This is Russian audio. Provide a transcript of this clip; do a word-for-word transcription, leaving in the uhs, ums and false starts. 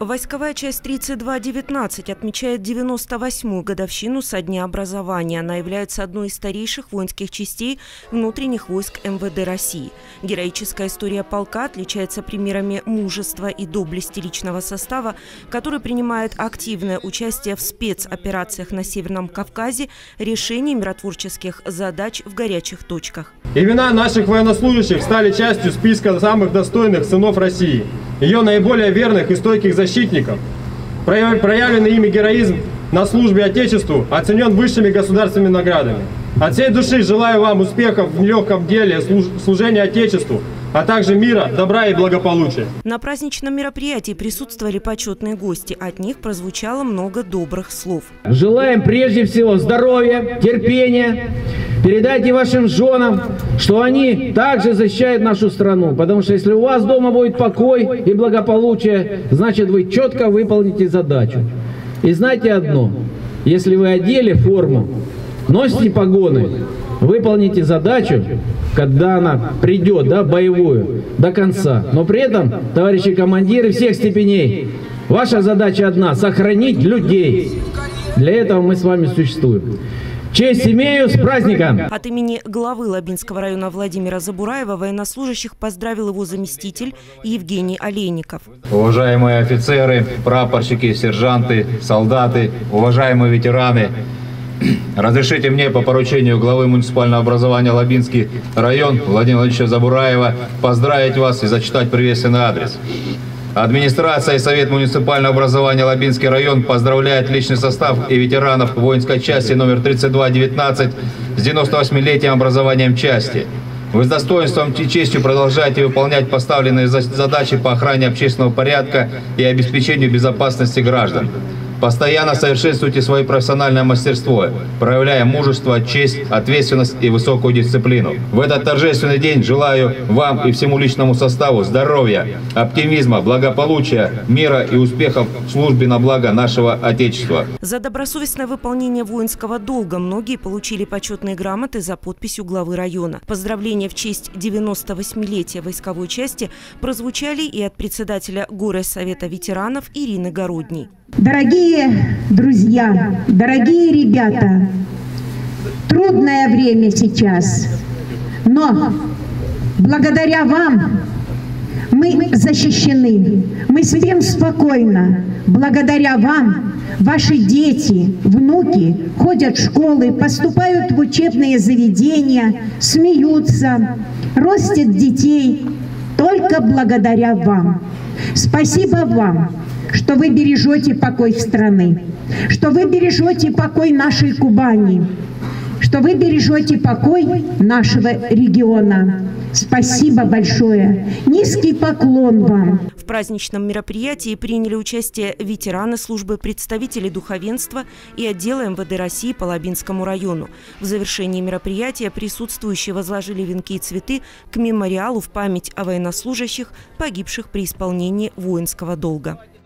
Войсковая часть тридцать два девятнадцать отмечает девяносто восьмую годовщину со дня образования. Она является одной из старейших воинских частей внутренних войск эм вэ дэ России. Героическая история полка отличается примерами мужества и доблести личного состава, который принимает активное участие в спецоперациях на Северном Кавказе, решении миротворческих задач в горячих точках. Имена наших военнослужащих стали частью списка самых достойных сынов России, ее наиболее верных и стойких защитников. Проявленный ими героизм на службе Отечеству оценен высшими государственными наградами. От всей души желаю вам успехов в нелегком деле служения Отечеству, а также мира, добра и благополучия. На праздничном мероприятии присутствовали почетные гости. От них прозвучало много добрых слов. Желаем прежде всего здоровья, терпения. Передайте вашим женам, что они также защищают нашу страну. Потому что если у вас дома будет покой и благополучие, значит вы четко выполните задачу. И знайте одно, если вы одели форму, носите погоны, выполните задачу, когда она придет, да, боевую, до конца. Но при этом, товарищи командиры всех степеней, ваша задача одна – сохранить людей. Для этого мы с вами существуем. Честь имею, с праздником! От имени главы Лабинского района Владимира Забураева военнослужащих поздравил его заместитель Евгений Олейников. Уважаемые офицеры, прапорщики, сержанты, солдаты, уважаемые ветераны, разрешите мне по поручению главы муниципального образования Лабинский район Владимира Владимировича Забураева поздравить вас и зачитать приветственный адрес. Администрация и Совет муниципального образования Лабинский район поздравляет личный состав и ветеранов воинской части номер тридцать два девятнадцать с девяносто восьмилетием образованием части. Вы с достоинством и честью продолжаете выполнять поставленные задачи по охране общественного порядка и обеспечению безопасности граждан. Постоянно совершенствуйте свое профессиональное мастерство, проявляя мужество, честь, ответственность и высокую дисциплину. В этот торжественный день желаю вам и всему личному составу здоровья, оптимизма, благополучия, мира и успехов в службе на благо нашего Отечества. За добросовестное выполнение воинского долга многие получили почетные грамоты за подписью главы района. Поздравления в честь девяносто восьмилетия войсковой части прозвучали и от председателя Горсовета ветеранов Ирины Городней. Дорогие друзья, дорогие ребята, трудное время сейчас, но благодаря вам мы защищены, мы спим спокойно. Благодаря вам ваши дети, внуки ходят в школы, поступают в учебные заведения, смеются, растят детей только благодаря вам. Спасибо вам, что вы бережете покой страны, что вы бережете покой нашей Кубани, что вы бережете покой нашего региона. Спасибо большое. Низкий поклон вам. В праздничном мероприятии приняли участие ветераны службы, представители духовенства и отдела эм вэ дэ России по Лабинскому району. В завершении мероприятия присутствующие возложили венки и цветы к мемориалу в память о военнослужащих, погибших при исполнении воинского долга.